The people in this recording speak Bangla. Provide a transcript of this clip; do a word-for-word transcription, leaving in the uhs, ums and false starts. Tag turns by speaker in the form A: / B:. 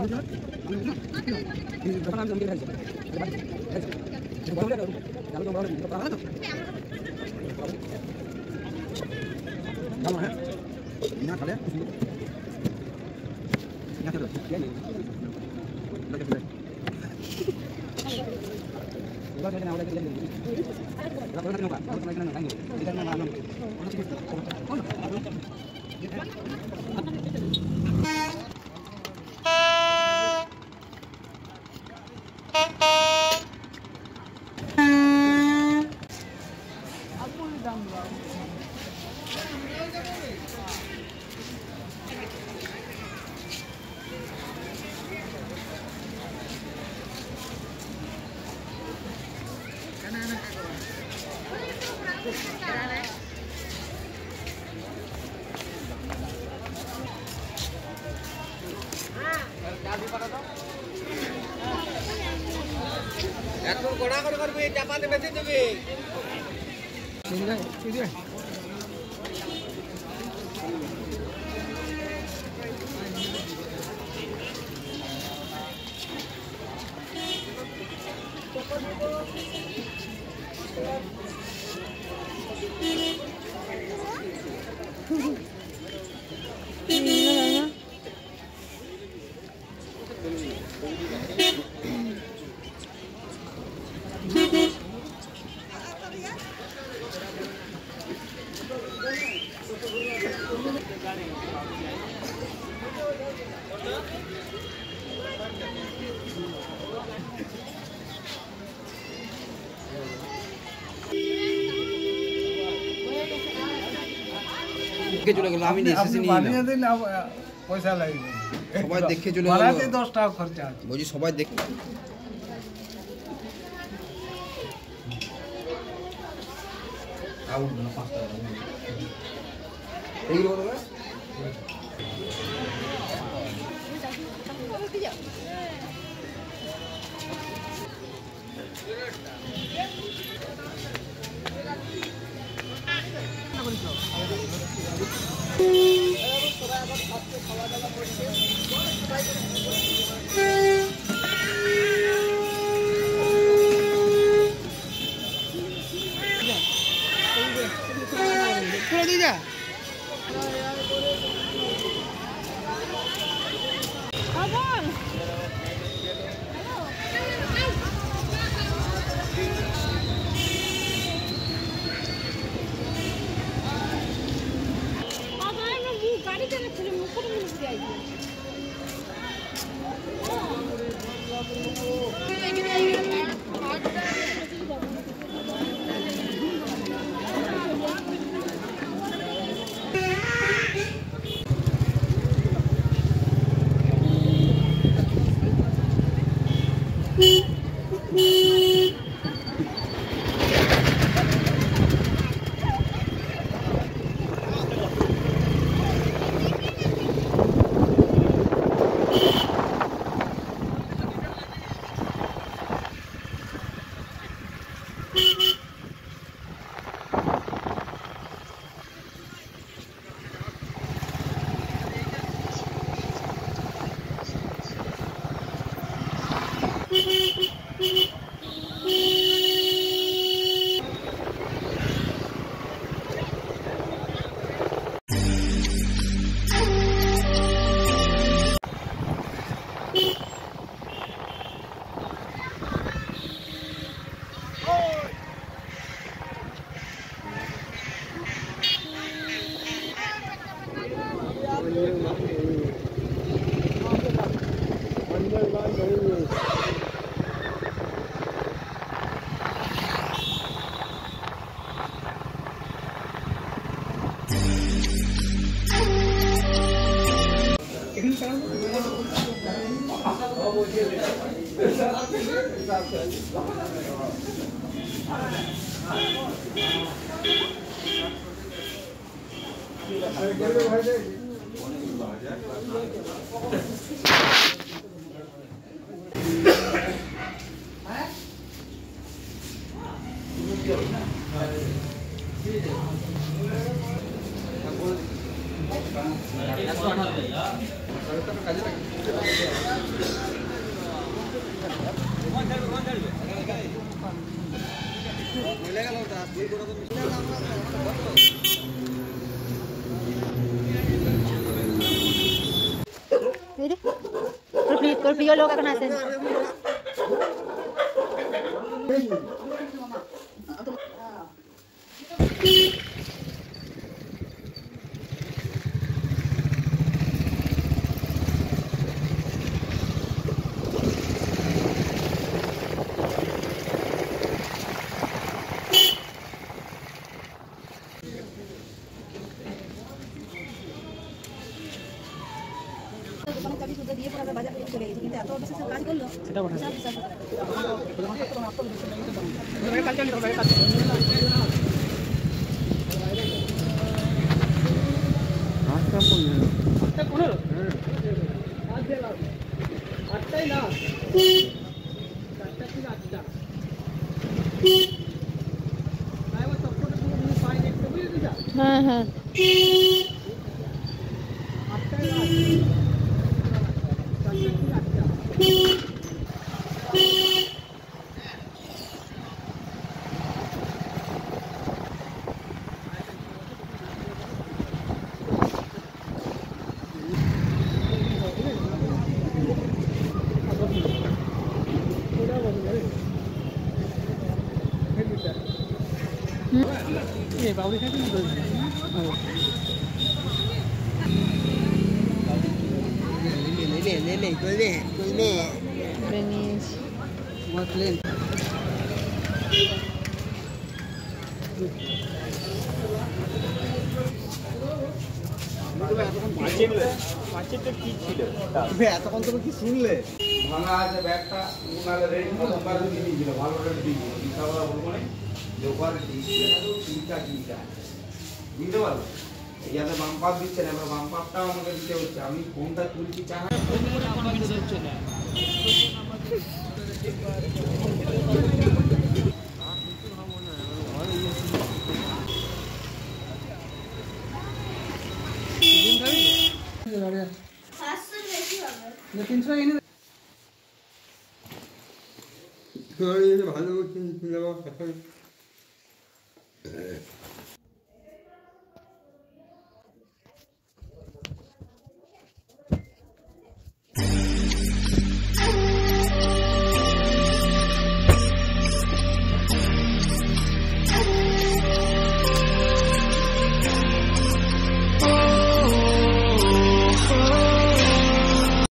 A: এখন গোড়া করে করবি চাপাতে বেঁচে দিবি ঠিক আছে ঠিক আছে দেখে চলে গেল আমি এসেছি নিয়ে বানিয়ে দিন পয়সা লাগবে সবাই দেখে চলে গেল বাড়াতে দশ টাকা খরচা আছে বুঝি সবাই দেখে আউট না পাঁচ টাকা এই বলবে
B: তোর প্রিয় লোক এখন আছে। হ্যাঁ হ্যাঁ ये बावड़ी का नहीं बोल रहा ले ले ले ले कोई ले कोई ले Venice बहुत लेन মাছেরটা কি ছিল বে এতক্ষণ তুমি কি শুনলে ভাঙা আছে ব্যাগটা উনালে রেডি প্রথমবার দিয়ে দিয়েছিল ভালো রেট দিয়ে দিতাওয়া বলবো না লোকাল দিয়েছিল তিনটা তিনটা বুঝতে পারো ইয়াতে বাম্পার দিচ্ছে না এবার বাম্পারটাও আমাকে দিতে হচ্ছে আমি কোনটা তুলছি চাই হচ্ছে না তিনশো এনে ভালো